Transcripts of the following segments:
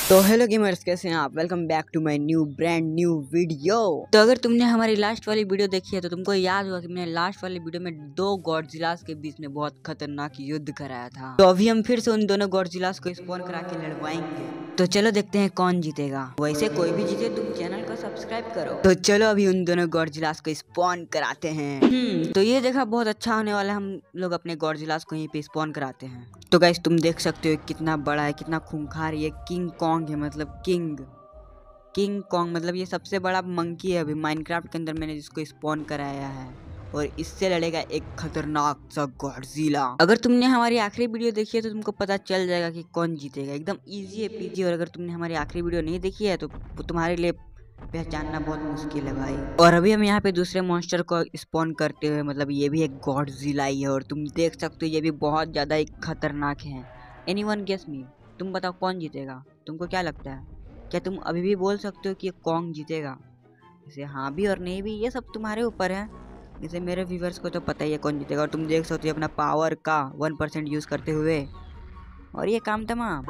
तो hello gamers, कैसे हैं आप। Welcome back to my brand new video. तो अगर तुमने हमारी लास्ट वाली वीडियो देखी है तो तुमको याद होगा कि मैंने लास्ट वाली वीडियो में दो गॉडजिलास के बीच में बहुत खतरनाक युद्ध कराया था। तो अभी हम फिर से उन दोनों गॉडजिलास को स्पॉन करा के लड़वाएंगे। तो चलो देखते हैं कौन जीतेगा। वैसे कोई भी जीते तुम चैनल को सब्सक्राइब करो। तो चलो अभी उन दोनों गॉडजिलास को स्पॉन कराते हैं। तो ये देखा बहुत अच्छा होने वाला है। हम लोग अपने गॉडजिलास को यहीं पे स्पॉन कराते हैं। तो गाइस तुम देख सकते हो कितना बड़ा है, कितना खूंखार। ये किंग कॉन्ग है, मतलब किंग कॉन्ग मतलब ये सबसे बड़ा मंकी है अभी माइनक्राफ्ट के अंदर मैंने जिसको स्पॉन कराया है। और इससे लड़ेगा एक खतरनाक सा गॉडजिला। अगर तुमने हमारी आखिरी वीडियो देखी है तो तुमको पता चल जाएगा कि कौन जीतेगा। एकदम इजी है, पीजी। और अगर तुमने हमारी आखिरी वीडियो नहीं देखी है तो तुम्हारे लिए पहचानना बहुत मुश्किल है भाई। और अभी हम यहाँ पे दूसरे मॉन्स्टर को स्पॉन करते हुए, मतलब ये भी एक गॉडजिला ही है। और तुम देख सकते हो ये भी बहुत ज्यादा ही खतरनाक है। एनीवन गेस मी, तुम बताओ कौन जीतेगा। तुमको क्या लगता है? क्या तुम अभी भी बोल सकते हो कि कॉन्ग जीतेगा? जैसे हाँ भी और नहीं भी, ये सब तुम्हारे ऊपर है। जैसे मेरे व्यूवर्स को तो पता ही है कौन जीतेगा। और तुम देख सकते हो अपना पावर का 1% यूज करते हुए, और ये काम तमाम।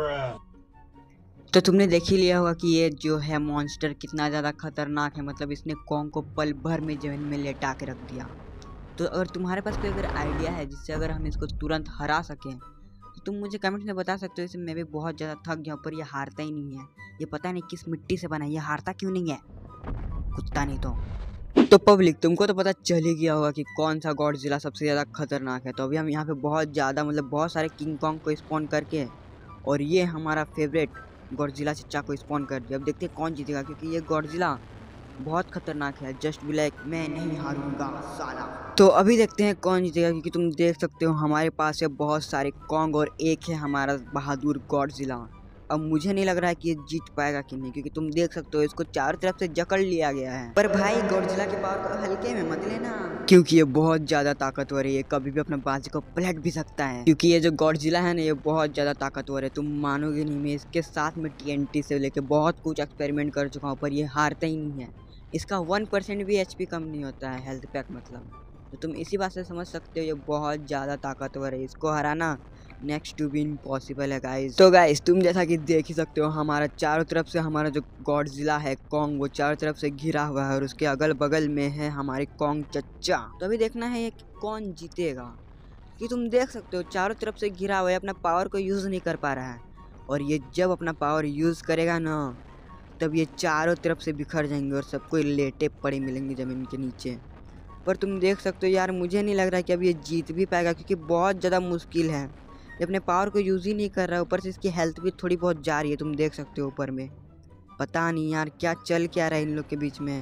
तो तुमने देख ही लिया होगा कि ये जो है मॉन्स्टर कितना ज़्यादा खतरनाक है। मतलब इसने कॉन्ग को पल भर में जमीन में लेटा के रख दिया। तो अगर तुम्हारे पास कोई अगर आइडिया है जिससे अगर हम इसको तुरंत हरा सकें तो तुम मुझे कमेंट में बता सकते हो। इसे मैं भी बहुत ज़्यादा थक गया, पर ये हारता ही नहीं है। ये पता नहीं किस मिट्टी से बना है, ये हारता क्यों नहीं है, कुत्ता नहीं तो पब्लिक तुमको तो पता चल ही गया होगा कि कौन सा गॉडजिला सबसे ज़्यादा खतरनाक है। तो अभी हम यहाँ पे बहुत ज़्यादा, मतलब बहुत सारे किंग कॉन्ग को स्पॉन करके, और ये हमारा फेवरेट गॉडजिला चच्चा को स्पॉन कर दिया। अब देखते हैं कौन जीतेगा, क्योंकि ये गॉडजिला बहुत खतरनाक है। जस्ट बी लाइक मैं नहीं हारूंगा साला। तो अभी देखते हैं कौन जीतेगा, क्योंकि तुम देख सकते हो हमारे पास है बहुत सारे कॉन्ग और एक है हमारा बहादुर गॉडजिला। अब मुझे नहीं लग रहा है कि ये जीत पाएगा कि नहीं, क्योंकि तुम देख सकते हो इसको चारों तरफ से जकड़ लिया गया है। पर भाई गॉडजिला के पावर को हल्के में मत लेना, क्योंकि ये बहुत ज्यादा ताकतवर है। ये कभी भी अपने बाजी को पलट भी सकता है, क्योंकि ये जो गॉडजिला है ना ये बहुत ज्यादा ताकतवर है। तुम मानोगे नहीं, मैं इसके साथ में TNT से लेके बहुत कुछ एक्सपेरिमेंट कर चुका हूँ, पर ये हारता ही नहीं है। इसका 1% भी HP कम नहीं होता है, हेल्थ पैक मतलब। तो तुम इसी बात से समझ सकते हो ये बहुत ज़्यादा ताकतवर है। इसको हराना नेक्स्ट टू बी इम्पॉसिबल है गाइस। तो गाइस तुम जैसा कि देख ही सकते हो हमारा चारों तरफ से हमारा जो गॉडजिला है कॉन्ग, वो चारों तरफ से घिरा हुआ है। और उसके अगल बगल में है हमारे कॉन्ग चच्चा। तो अभी देखना है ये कौन जीतेगा, कि तुम देख सकते हो चारों तरफ से घिरा हुआ है, अपना पावर को यूज़ नहीं कर पा रहा है। और ये जब अपना पावर यूज़ करेगा ना, तब ये चारों तरफ से बिखर जाएंगे और सबको लेटे पड़े मिलेंगे ज़मीन के नीचे। पर तुम देख सकते हो यार, मुझे नहीं लग रहा कि अब ये जीत भी पाएगा, क्योंकि बहुत ज़्यादा मुश्किल है। ये अपने पावर को यूज़ ही नहीं कर रहा है, ऊपर से इसकी हेल्थ भी थोड़ी बहुत जा रही है। तुम देख सकते हो ऊपर में, पता नहीं यार क्या चल क्या रहा है इन लोग के बीच में।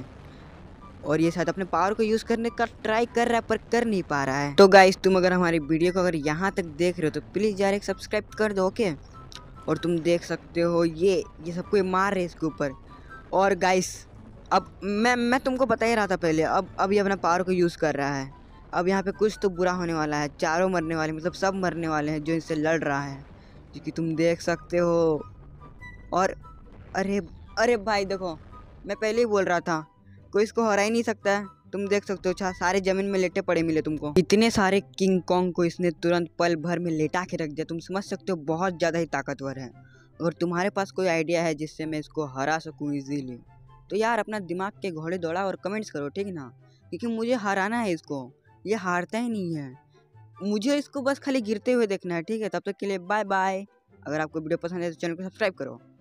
और ये शायद अपने पावर को यूज़ करने का ट्राई कर रहा है, पर कर नहीं पा रहा है। तो गाइस तुम अगर हमारी वीडियो को अगर यहाँ तक देख रहे हो तो प्लीज़ यार एक सब्सक्राइब कर दो, ओके। और तुम देख सकते हो ये सबको ये मार रहे इसके ऊपर। और गाइस अब मैं तुमको बता ही रहा था पहले, अब ये अपना पावर को यूज़ कर रहा है। अब यहाँ पे कुछ तो बुरा होने वाला है। चारों मरने वाले, मतलब सब मरने वाले हैं जो इससे लड़ रहा है, क्योंकि तुम देख सकते हो। और अरे अरे भाई देखो, मैं पहले ही बोल रहा था कोई इसको हरा ही नहीं सकता है। तुम देख सकते हो सारे जमीन में लेटे पड़े मिले तुमको। इतने सारे किंग कॉन्ग को इसने तुरंत पल भर में लेटा के रख दिया। तुम समझ सकते हो बहुत ज़्यादा ही ताकतवर है। अगर तुम्हारे पास कोई आइडिया है जिससे मैं इसको हरा सकूँ इजीली, तो यार अपना दिमाग के घोड़े दौड़ा और कमेंट्स करो, ठीक ना। क्योंकि मुझे हराना है इसको, ये हारता ही नहीं है। मुझे इसको बस खाली गिरते हुए देखना है, ठीक है। तब तक के लिए बाय बाय। अगर आपको वीडियो पसंद है तो चैनल को सब्सक्राइब करो।